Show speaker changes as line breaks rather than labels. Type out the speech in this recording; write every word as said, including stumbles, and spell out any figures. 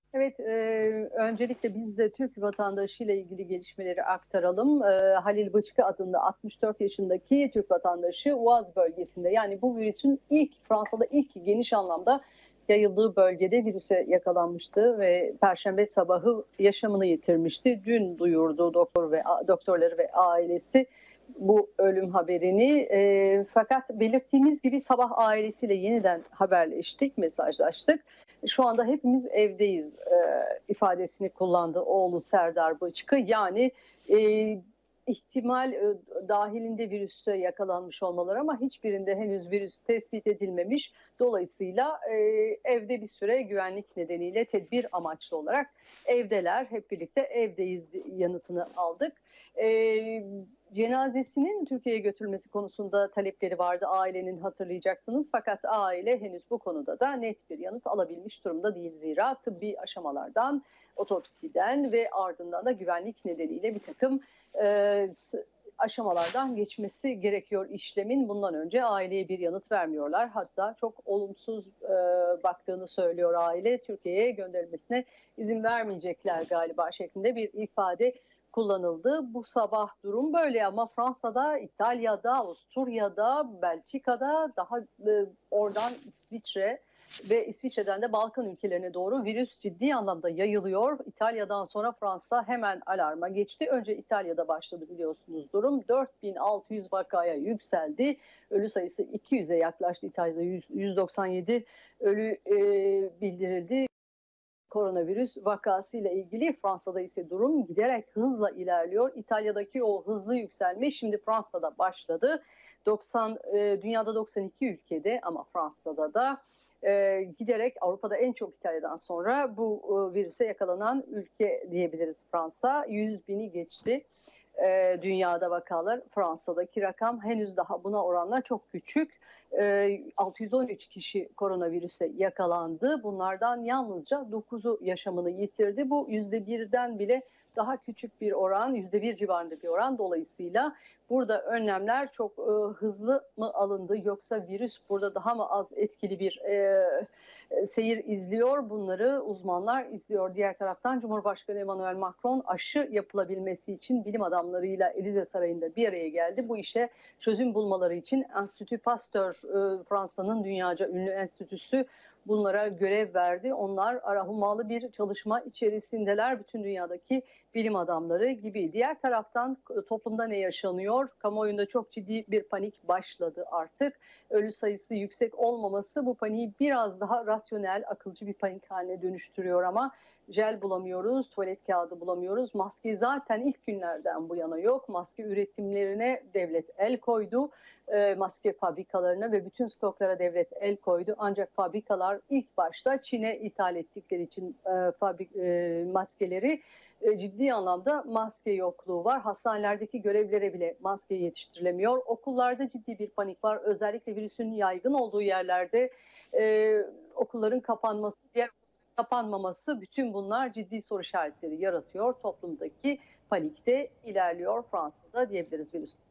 Evet, eee, öncelikle biz de Türk vatandaşıyla ilgili gelişmeleri aktaralım. Eee, Halil Bıçkı adında altmış dört yaşındaki Türk vatandaşı Uaz bölgesinde, yani bu virüsün ilk Fransa'da ilk geniş anlamda yayıldığı bölgede virüse yakalanmıştı ve Perşembe sabahı yaşamını yitirmişti. Dün duyurdu doktor ve doktorları ve ailesi bu ölüm haberini. Eee, fakat belirttiğimiz gibi sabah ailesiyle yeniden haberleştik, mesajlaştık. Şu anda hepimiz evdeyiz e, ifadesini kullandı oğlu Serdar Bıçkı. Yani e, ihtimal e, dahilinde virüse yakalanmış olmaları ama hiçbirinde henüz virüs tespit edilmemiş. Dolayısıyla e, evde bir süre güvenlik nedeniyle tedbir amaçlı olarak evdeler. Hep birlikte evdeyiz yanıtını aldık. E, Cenazesinin Türkiye'ye götürülmesi konusunda talepleri vardı ailenin, hatırlayacaksınız. Fakat aile henüz bu konuda da net bir yanıt alabilmiş durumda değil. Zira tıbbi aşamalardan, otopsiden ve ardından da güvenlik nedeniyle bir takım e, aşamalardan geçmesi gerekiyor işlemin. Bundan önce aileye bir yanıt vermiyorlar. Hatta çok olumsuz e, baktığını söylüyor aile. Türkiye'ye gönderilmesine izin vermeyecekler galiba şeklinde bir ifade kullanıldı. Bu sabah durum böyle ama Fransa'da, İtalya'da, Avusturya'da, Belçika'da, daha e, oradan İsviçre ve İsviçre'den de Balkan ülkelerine doğru virüs ciddi anlamda yayılıyor. İtalya'dan sonra Fransa hemen alarma geçti. Önce İtalya'da başladı biliyorsunuz durum. dört bin altı yüz vakaya yükseldi. Ölü sayısı iki yüze yaklaştı. İtalya'da yüz doksan yedi ölü e, bildirildi. Koronavirüs vakasıyla ilgili. Fransa'da ise durum giderek hızla ilerliyor. İtalya'daki o hızlı yükselme şimdi Fransa'da başladı. doksan e, dünyada doksan iki ülkede ama Fransa'da da e, giderek Avrupa'da en çok İtalya'dan sonra bu e, virüse yakalanan ülke diyebiliriz Fransa. yüz bini geçti. E, dünyada vakalar, Fransa'daki rakam henüz daha buna oranla çok küçük. E, altı yüz on üç kişi koronavirüse yakalandı. Bunlardan yalnızca dokuzu yaşamını yitirdi. Bu yüzde birden bile daha küçük bir oran, yüzde bir civarında bir oran. Dolayısıyla burada önlemler çok e, hızlı mı alındı yoksa virüs burada daha mı az etkili bir e, seyir izliyor? Bunları uzmanlar izliyor. Diğer taraftan Cumhurbaşkanı Emmanuel Macron aşı yapılabilmesi için bilim adamlarıyla Elize Sarayı'nda bir araya geldi. Bu işe çözüm bulmaları için Enstitü Pasteur, e, Fransa'nın dünyaca ünlü enstitüsü, bunlara görev verdi. Onlar arahummalı bir çalışma içerisindeler. Bütün dünyadaki bilim adamları gibi. Diğer taraftan toplumda ne yaşanıyor? Kamuoyunda çok ciddi bir panik başladı artık. Ölü sayısı yüksek olmaması bu paniği biraz daha rasyonel, akılcı bir panik haline dönüştürüyor ama jel bulamıyoruz, tuvalet kağıdı bulamıyoruz. Maske zaten ilk günlerden bu yana yok. Maske üretimlerine devlet el koydu. E, maske fabrikalarına ve bütün stoklara devlet el koydu. Ancak fabrikalar ilk başta Çin'e ithal ettikleri için e, fabrik, e, maskeleri e, ciddi anlamda maske yokluğu var. Hastanelerdeki görevlilere bile maske yetiştirilemiyor. Okullarda ciddi bir panik var. Özellikle virüsün yaygın olduğu yerlerde e, okulların kapanması, diğer kapanmaması, bütün bunlar ciddi soru işaretleri yaratıyor. Toplumdaki panikte ilerliyor Fransa'da diyebiliriz virüs.